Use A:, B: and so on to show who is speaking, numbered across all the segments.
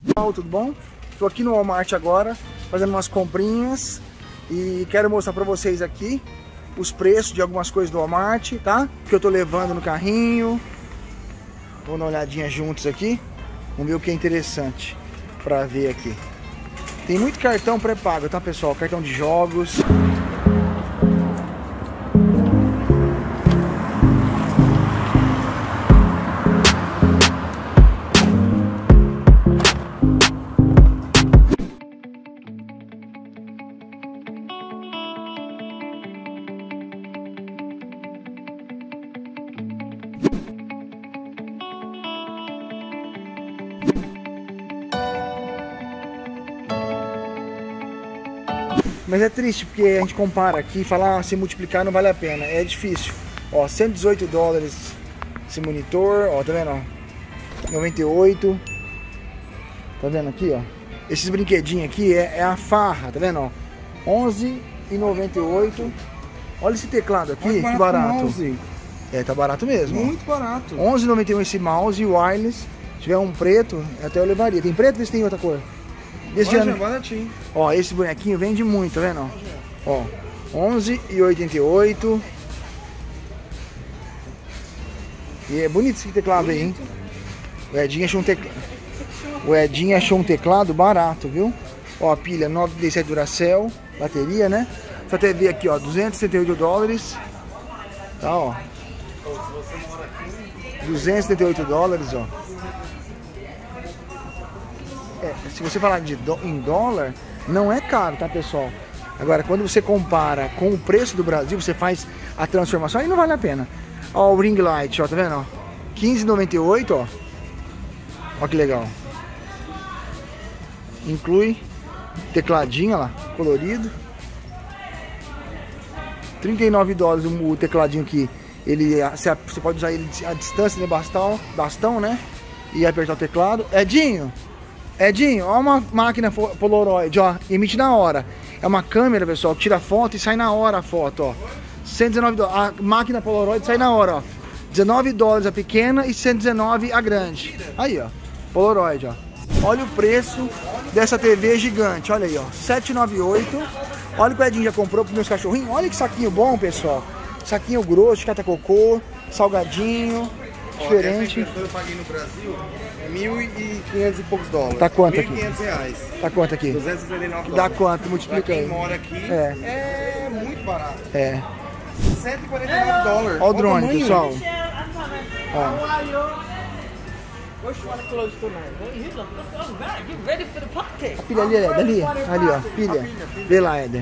A: Pessoal, tudo bom? Estou aqui no Walmart agora, fazendo umas comprinhas e quero mostrar para vocês aqui os preços de algumas coisas do Walmart, tá? Que eu tô levando no carrinho. Vamos dar uma olhadinha juntos aqui. Vamos ver o que é interessante para ver aqui. Tem muito cartão pré-pago, tá, pessoal? Cartão de jogos. Mas é triste porque a gente compara aqui e fala, se multiplicar não vale a pena, é difícil. Ó, 118 dólares esse monitor, ó, tá vendo, ó, 98. Tá vendo aqui, ó, esses brinquedinhos aqui é a farra, tá vendo, ó, 11,98. Olha esse teclado aqui, que barato.
B: Mouse.
A: É, tá barato mesmo.
B: Muito barato.
A: 11,91 esse mouse wireless. Se tiver um preto, até eu levaria. Tem preto ou se tem outra cor? Esse
B: Olha, baratinho.
A: Ó, esse bonequinho vende muito, tá vendo? Ó, 11,88. E é bonito esse teclado aí, hein? O Edinho achou um teclado barato, viu? Ó, pilha 937 Duracell, bateria, né? Essa TV aqui, ó, 278 dólares. Tá, ó. 278 dólares, ó. É, se você falar em dólar, não é caro, tá, pessoal? Agora, quando você compara com o preço do Brasil, você faz a transformação, aí não vale a pena. Ó, o ring light, ó, tá vendo? 15,98, ó. Ó que legal. Inclui tecladinho, ó lá, colorido. 39 dólares o tecladinho aqui. Você pode usar ele à distância, né? Bastão, né? E apertar o teclado. Edinho, ó, uma máquina Polaroid, ó, emite na hora. É uma câmera, pessoal, que tira foto e sai na hora a foto, ó. 119 dólares. A máquina Polaroid sai na hora, ó. 19 dólares a pequena e 119 a grande. Aí, ó, Polaroid, ó. Olha o preço dessa TV gigante, olha aí, ó, 798. Olha o que o Edinho já comprou para meus cachorrinhos. Olha que saquinho bom, pessoal. Saquinho grosso, de catacocô, salgadinho, diferente.
B: Essa eu paguei no Brasil 1.500 e poucos dólares.
A: Tá quanto aqui?
B: 1.500 reais.
A: Tá quanto aqui?
B: 279 dólares.
A: Dá quanto? Multiplica
B: pra quem
A: aí.
B: mora aqui,
A: É
B: muito barato.
A: É.
B: 149 dólares.
A: Olha o drone,
B: tamanho.
A: pessoal. Ó. A pilha ali, Éder, ali, ó, pilha. Vê lá, Éder.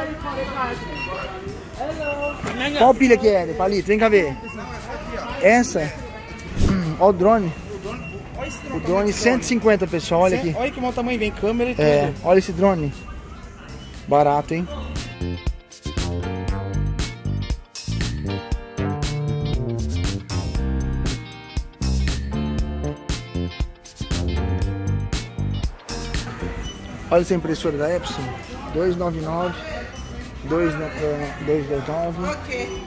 A: Qual pilha que é, Éder? Palito, vem cá ver. Essa? Ó o drone. O drone 150, pessoal, olha aqui.
B: Olha que mau tamanho, vem câmera e tudo.
A: É, olha esse drone. Barato, hein? Olha essa impressora da Epson, 299, 229.
C: Ok.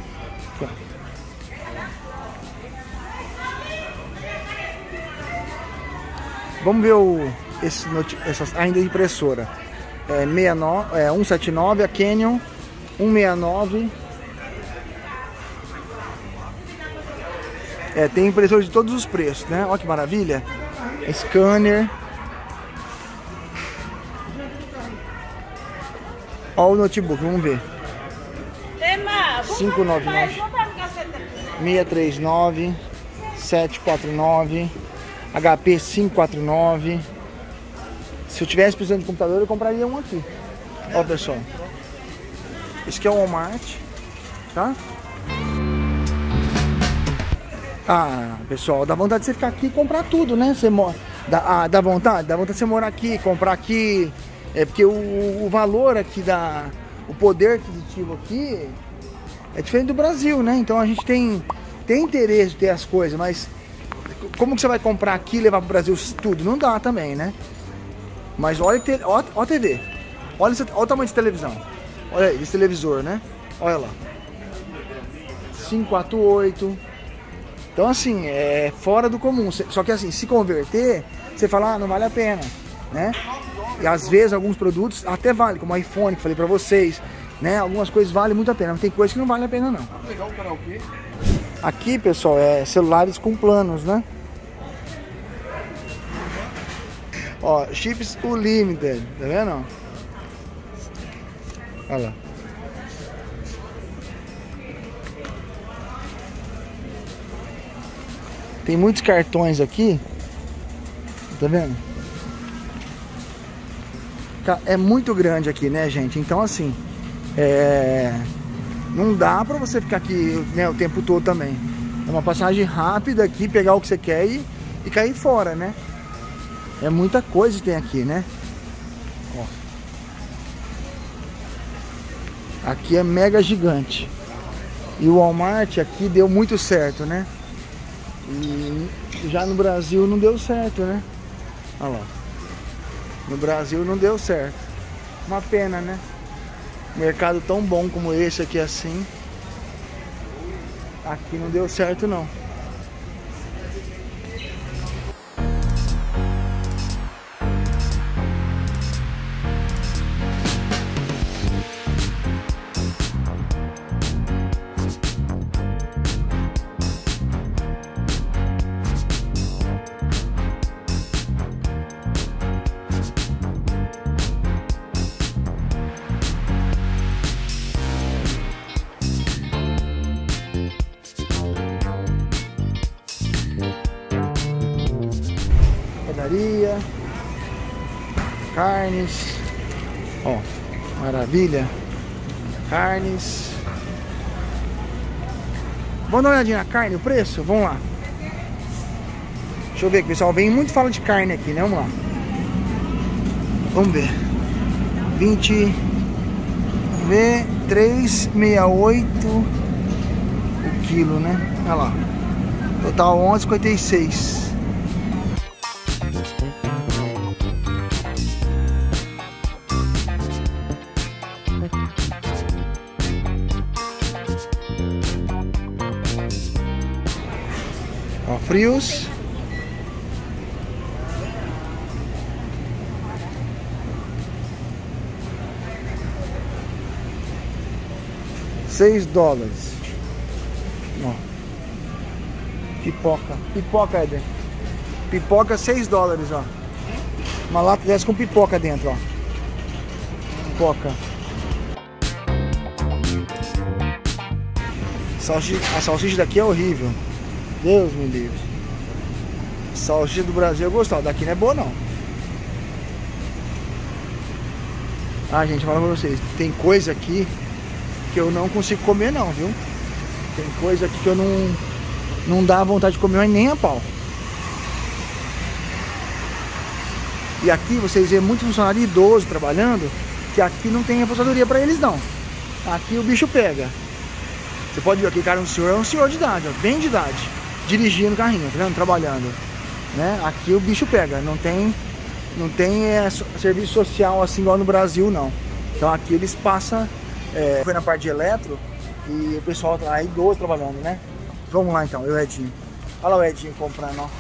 A: Vamos ver essas ainda impressora. 179, a Canon, 169. Tem impressora de todos os preços, né? Olha que maravilha. Scanner. Olha o notebook, vamos ver. 599, 639, 749, HP 549. Se eu tivesse precisando de computador, eu compraria um aqui. Ó, pessoal. Esse aqui é o Walmart, tá? Ah, pessoal, dá vontade de você ficar aqui e comprar tudo, né? Dá vontade de você morar aqui, comprar aqui. É porque o valor aqui o poder aquisitivo aqui é diferente do Brasil, né? Então a gente tem interesse de ter as coisas, mas como que você vai comprar aqui e levar para o Brasil tudo? Não dá também, né? Mas olha a TV. Olha o tamanho de televisão. Olha aí, esse televisor, né? Olha lá. 548. Então assim, é fora do comum. Só que assim, se converter, você fala, ah, não vale a pena, né? E às vezes alguns produtos até vale, como o iPhone, que falei pra vocês, né? Algumas coisas valem muito a pena, mas tem coisas que não vale a pena não.
B: Legal o karaokê.
A: Aqui, pessoal, é celulares com planos, né? Ó, chips Unlimited, tá vendo? Olha lá. Tem muitos cartões aqui, tá vendo? É muito grande aqui, né, gente? Então, assim, não dá pra você ficar aqui, né, o tempo todo também. É uma passagem rápida aqui, pegar o que você quer e cair fora, né? É muita coisa que tem aqui, né? Ó. Aqui é mega gigante. E o Walmart aqui deu muito certo, né? E já no Brasil não deu certo, né? Olha lá. No Brasil não deu certo. Uma pena, né? Mercado tão bom como esse aqui assim. Aqui não deu certo não. Padaria, carnes, ó, maravilha, carnes. Vamos dar uma olhadinha na carne, o preço? Vamos lá. Deixa eu ver aqui, pessoal, vem muito fala de carne aqui, né? Vamos lá. Vamos ver. 20, vê, 3,68 o quilo, né? Olha lá. Total 11,56. Ó, frios. $6. Ó. Pipoca. Pipoca, Éder. Pipoca $6, ó. Uma lata dessa com pipoca dentro, ó. Pipoca. A salsicha daqui é horrível. Deus me livre. Salsicha do Brasil eu gostava. Daqui não é boa, não. Ah, gente, fala pra vocês. Tem coisa aqui que eu não consigo comer, não, viu? Tem coisa aqui que eu não dá vontade de comer, mas nem a pau. E aqui vocês vêem muito funcionário idoso trabalhando, que aqui não tem aposentadoria pra eles, não. Aqui o bicho pega. Você pode ver aqui, cara, é um senhor de idade, ó, bem de idade, dirigindo o carrinho, tá vendo? Trabalhando, né? Aqui o bicho pega, não tem serviço social assim igual no Brasil, não. Então aqui eles passam, foi na parte de eletro e o pessoal tá aí idoso trabalhando, né? Vamos lá então, eu e o Edinho. Olha lá o Edinho comprando, ó.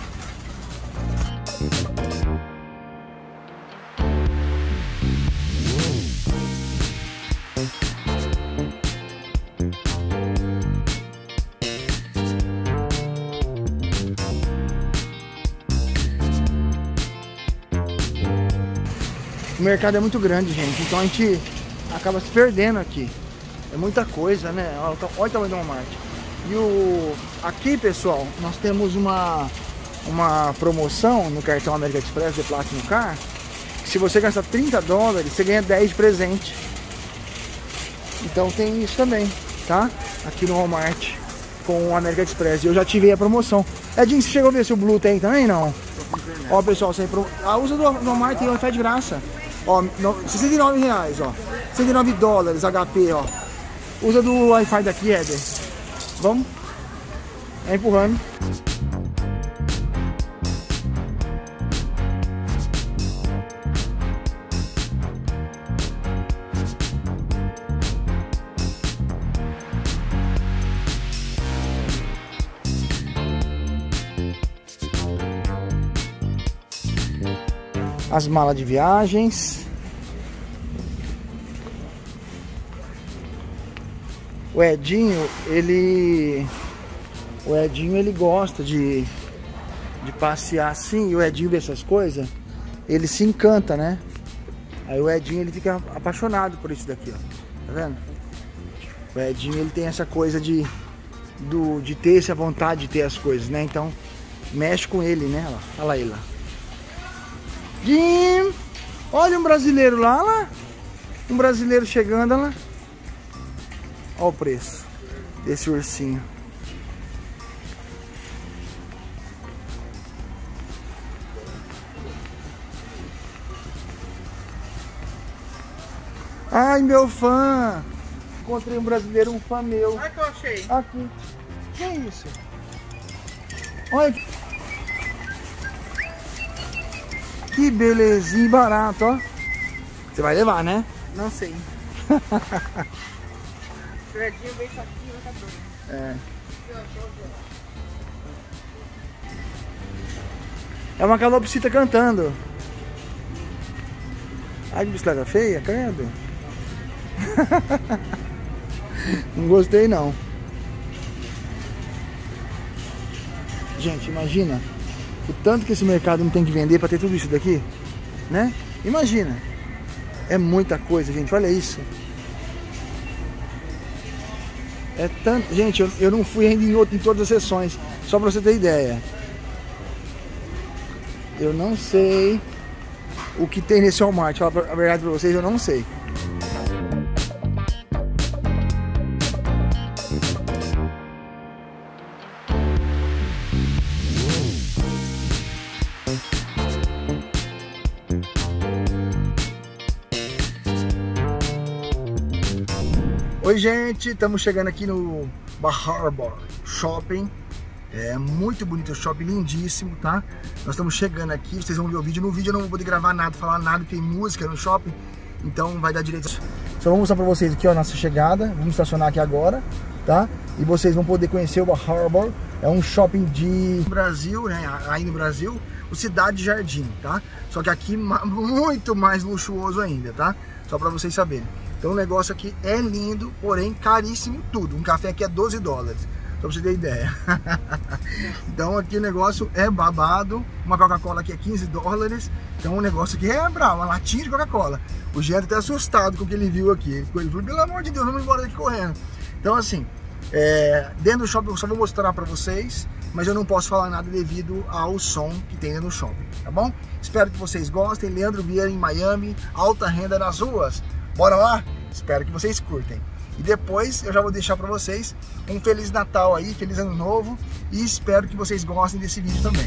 A: O mercado é muito grande, gente, então a gente acaba se perdendo aqui. É muita coisa, né? Olha o tamanho do Walmart. E aqui, pessoal, nós temos uma promoção no cartão American Express de Platinum Car, que se você gastar $30, você ganha 10 de presente. Então tem isso também, tá? Aqui no Walmart com o American Express. E eu já tive a promoção. Edinho, você chegou a ver se o Blue tem também? Não? Ó, pessoal, sem usa do Walmart, tem Wi-Fi de graça. Ó, R$69, ó. $109 HP, ó. Usa do Wi-Fi daqui, Éder. Vamos? É empurrando. as malas de viagens. O Edinho, ele gosta de passear assim, e o Edinho vê essas coisas, ele se encanta, né? Aí o Edinho, ele fica apaixonado por isso daqui, ó. Tá vendo? O Edinho, ele tem essa coisa de ter essa vontade de ter as coisas, né? Então, mexe com ele, né? Olha lá ele lá. Jim! Olha um brasileiro lá. Um brasileiro chegando, olha lá. Olha o preço desse ursinho. Ai, meu fã! Encontrei um brasileiro, um fã meu.
B: Olha que eu achei.
A: Aqui. Que é isso? Olha. Que belezinha, barato, ó. Você vai levar, né?
B: Não sei. O Edinho veio aqui e vai doido.
A: É. É uma calopsita cantando. Ai, que bicicleta feia, credo. Não gostei, não. Gente, imagina o tanto que esse mercado não tem que vender para ter tudo isso daqui, né? Imagina. É muita coisa, gente. Olha isso. É tanto... Gente, eu não fui ainda em todas as sessões. Só para você ter ideia. Eu não sei o que tem nesse Walmart. Falar a verdade para vocês, eu não sei. Oi, gente, estamos chegando aqui no Bar Harbor Shopping. É muito bonito o shopping, lindíssimo, tá? Nós estamos chegando aqui, vocês vão ver o vídeo. No vídeo eu não vou poder gravar nada, falar nada, tem música no shopping, então vai dar direito. Só vou mostrar pra vocês aqui, ó, a nossa chegada. Vamos estacionar aqui agora, tá? E vocês vão poder conhecer o Bar Harbor. É um shopping de Brasil, né? Aí no Brasil, o Cidade Jardim, tá? Só que aqui muito mais luxuoso ainda, tá? Só pra vocês saberem. Então o negócio aqui é lindo, porém caríssimo tudo. Um café aqui é 12 dólares, pra você ter ideia. Então aqui o negócio é babado. Uma Coca-Cola aqui é 15 dólares. Então o negócio aqui é bravo, uma latinha de Coca-Cola. O Jean até assustado com o que ele viu aqui. Ele falou, pelo amor de Deus, vamos embora daqui correndo. Então assim, dentro do shopping eu só vou mostrar pra vocês, mas eu não posso falar nada devido ao som que tem dentro do shopping, tá bom? Espero que vocês gostem. Leandro Vieira em Miami, alta renda nas ruas. Bora lá? Espero que vocês curtem. E depois eu já vou deixar pra vocês um Feliz Natal aí, Feliz Ano Novo. E espero que vocês gostem desse vídeo também.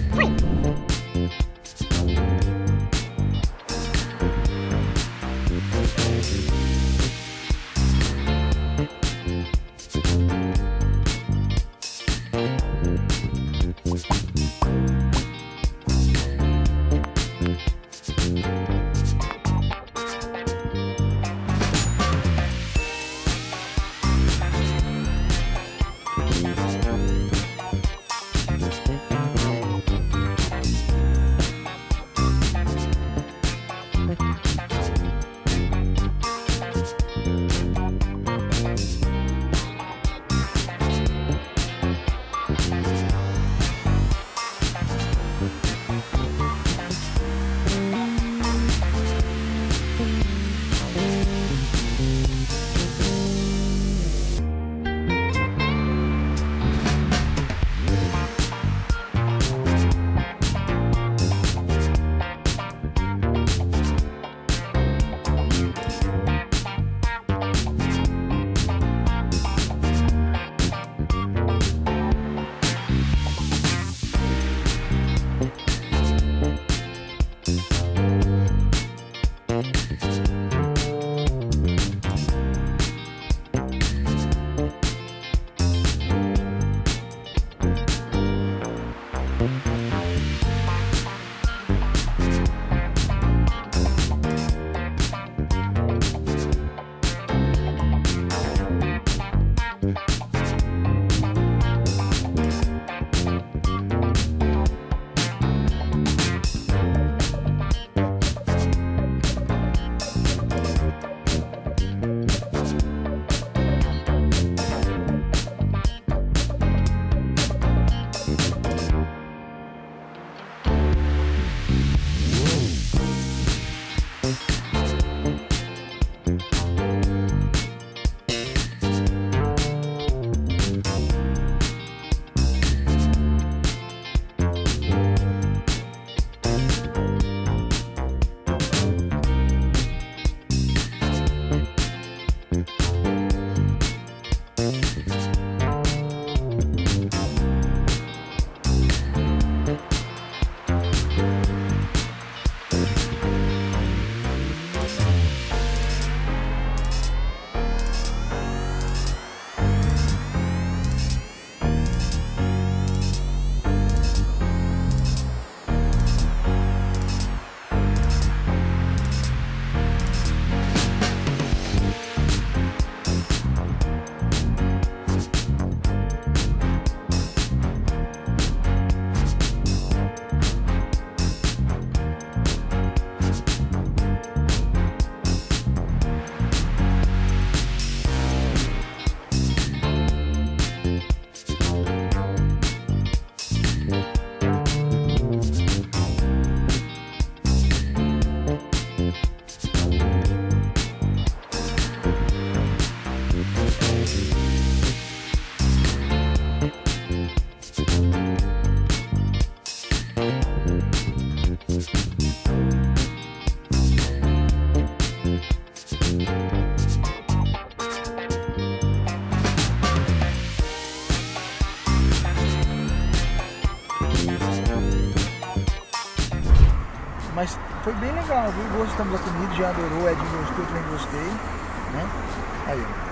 A: foi bem legal, viu? Gostamos da comida, já adorou, o Edinho gostou, eu também gostei, né? Aí, ó.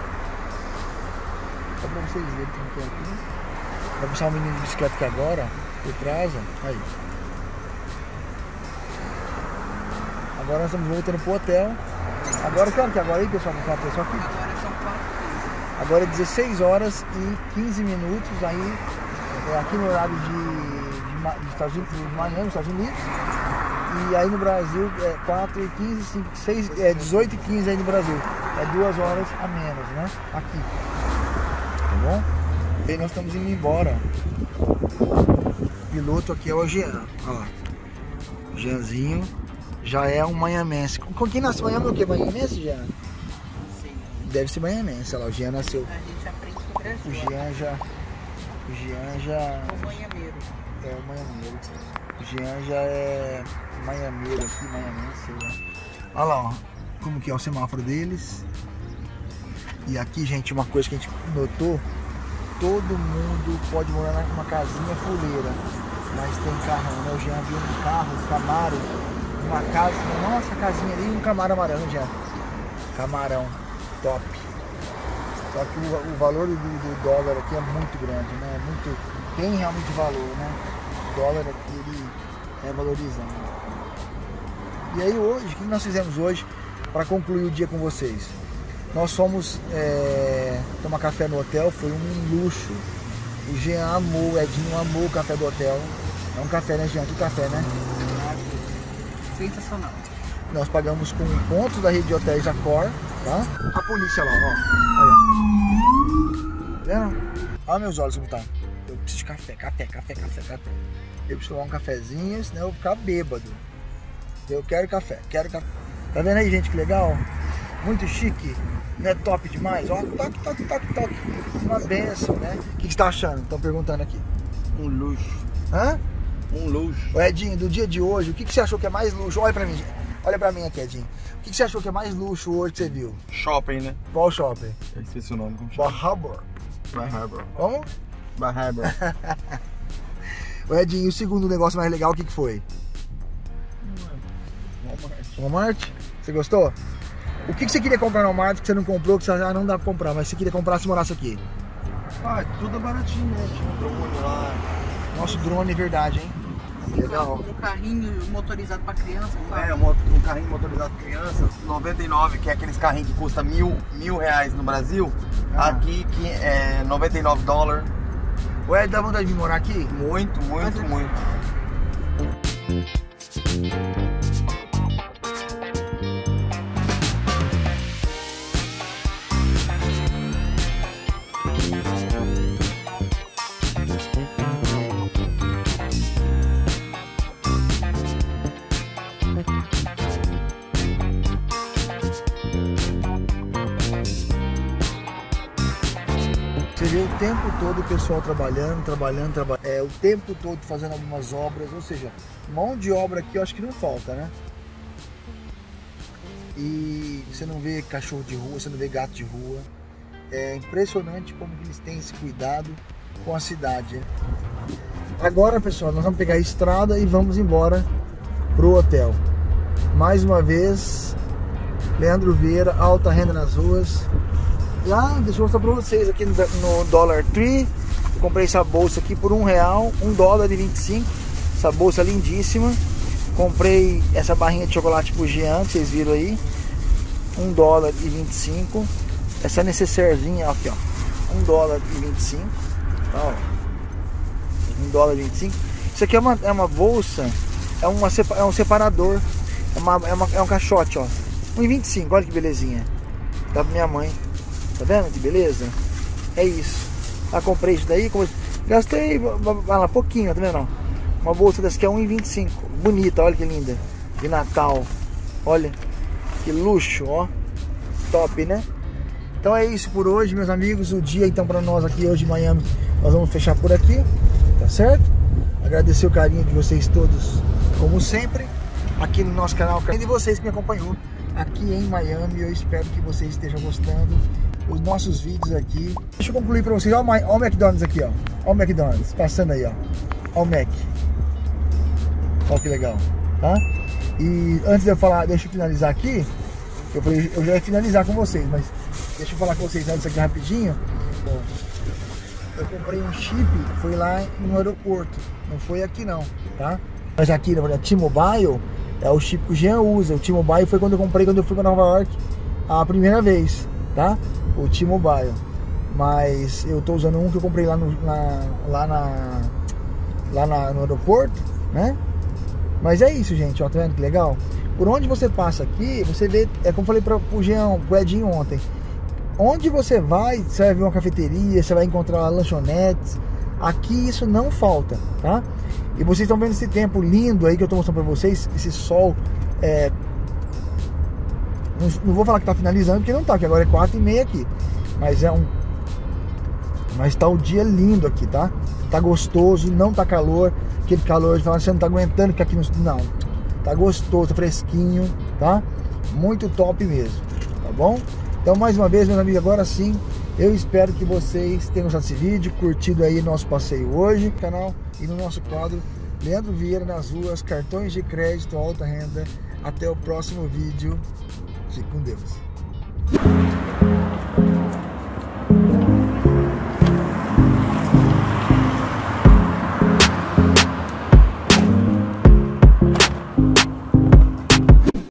A: Só pra vocês verem como que é aqui. Vai puxar um menino de bicicleta aqui agora, ó, por trás, ó. Aí. Agora nós estamos voltando pro hotel. Agora, que hora que é agora aí, pessoal? Pra falar pro pessoal aqui?
C: Agora são 4h15.
A: Agora é 16 horas e 15 minutos, aí aqui no horário de Estados Unidos, de Miami, Estados Unidos. E aí no Brasil é 4h15, 5, 6, 18h15 aí no Brasil. É 2 horas a menos, né? Aqui. Tá bom? E aí nós estamos indo embora. O piloto aqui é o Jean. Ó. O Jeanzinho já é um miamense. Com quem nasceu Miami é o que? Miamense, Jean?
C: Sim.
A: Deve ser miamense. Olha lá, o Jean nasceu.
C: A gente aprende com o Brasil.
A: O Jean já...
C: O manhameiro.
A: É o miameiro. O Jean já é miameiro aqui, miamense, sei lá. Olha lá, ó, como que é o semáforo deles. E aqui, gente, uma coisa que a gente notou, todo mundo pode morar numa casinha fuleira, mas tem carrão, né? O Jean viu um carro, um Camaro, uma casa, nossa, casinha ali, um Camaro amarelo, já. Camarão, top. Só que o valor do dólar aqui é muito grande, né? Tem realmente valor, né? O dólar aqui, ele é valorizando. E aí hoje, o que nós fizemos hoje para concluir o dia com vocês? Nós fomos tomar café no hotel, foi um luxo. O Jean amou, o Edinho amou o café do hotel. É um café, né, Jean? Que café, né?
C: Sensacional.
A: Nós pagamos com pontos da rede de hotéis Accor, tá? A polícia lá, ó. Aí, ó. Tá vendo? Olha meus olhos como tá. Eu preciso de café. Eu preciso tomar um cafezinho, senão eu vou ficar bêbado. Eu quero café. Tá vendo aí, gente, que legal? Muito chique. Não é top demais? Ó, toque. Uma benção, né? O que você tá achando? Estão perguntando aqui.
B: Um luxo.
A: Hã?
B: Um luxo.
A: Ô, Edinho, do dia de hoje, o que você achou que é mais luxo? Olha pra mim, olha pra mim aqui, Edinho. O que você achou que é mais luxo hoje que você viu?
B: Shopping, né?
A: Qual shopping?
B: Eu esqueci o nome. Como chama?
A: Baharbor.
B: Baharbor.
A: Como?
B: Baharbor.
A: Ô, Edinho, e o segundo negócio mais legal, o que foi? Walmart. Você gostou? O que você queria comprar no Walmart que você não comprou, que você já não dá pra comprar, mas você queria comprar se morasse aqui?
B: Ah, tudo é baratinho, né? Tinha um drone lá.
A: Nosso drone é verdade, hein? Legal.
C: Um carrinho motorizado pra criança.
B: É, um carrinho motorizado pra criança, 99, que é aqueles carrinhos que custa mil reais no Brasil. Aqui que é $99.
A: Ué, dá vontade de vir morar aqui?
B: Muito.
A: Você vê o tempo todo o pessoal trabalhando. O tempo todo fazendo algumas obras, ou seja, mão de obra aqui eu acho que não falta, né? E você não vê cachorro de rua, você não vê gato de rua. É impressionante como eles têm esse cuidado com a cidade, né? Agora, pessoal, nós vamos pegar a estrada e vamos embora pro hotel. Mais uma vez, Leandro Vieira, alta renda nas ruas. E deixa eu mostrar pra vocês aqui no Dollar Tree. Eu comprei essa bolsa aqui por R$1, $1,25. Essa bolsa lindíssima. Comprei essa barrinha de chocolate pro Jean, que vocês viram aí, $1,25. Essa necessairezinha aqui, ó, $1,25. Ó, $1,25. Isso aqui é uma bolsa, é um separador, é um caixote, ó, R$1,25. Olha que belezinha. Dá pra minha mãe. Tá vendo que beleza? É isso. Comprei isso daí, gastei pouquinho, tá vendo? Uma bolsa dessa aqui é R$1,25. Bonita, olha que linda. De Natal. Olha que luxo, ó. Top, né? Então é isso por hoje, meus amigos. O dia então pra nós aqui hoje em Miami, nós vamos fechar por aqui, tá certo? Agradecer o carinho de vocês todos, como sempre, aqui no nosso canal. E de vocês que me acompanhou aqui em Miami. Eu espero que vocês estejam gostando os nossos vídeos aqui. Deixa eu concluir pra vocês. Olha o McDonald's aqui, ó. Olha o McDonald's passando aí, ó. Olha o Mac. Olha que legal, tá? E antes de eu falar, deixa eu finalizar aqui. Eu falei, eu já ia finalizar com vocês, mas deixa eu falar com vocês antes aqui rapidinho. Bom, eu comprei um chip, foi lá no aeroporto, não foi aqui não, tá? Mas aqui, na verdade, T-Mobile é o chip que o Jean usa. O T-Mobile foi quando eu comprei, quando eu fui para Nova York a primeira vez, tá? O T-Mobile. Mas eu tô usando um que eu comprei lá no aeroporto, né? Mas é isso, gente, ó, tá vendo que legal? Por onde você passa aqui, você vê, é como eu falei pro Jean, pro Edinho ontem. Onde você vai ver uma cafeteria, você vai encontrar lanchonetes. Aqui isso não falta, tá? E vocês estão vendo esse tempo lindo aí que eu tô mostrando pra vocês, esse sol, não vou falar que tá finalizando, porque não tá, que agora é 4h30 aqui. Mas tá o dia lindo aqui, tá? Tá gostoso, não tá calor, aquele calor de falar, você não tá aguentando ficar aqui não. Tá gostoso, tá fresquinho, tá? Muito top mesmo, tá bom? Então, mais uma vez, meus amigos, agora sim, eu espero que vocês tenham gostado desse vídeo, curtido aí nosso passeio hoje no canal e no nosso quadro Leandro Vieira nas ruas, cartões de crédito, alta renda. Até o próximo vídeo. Fique com Deus.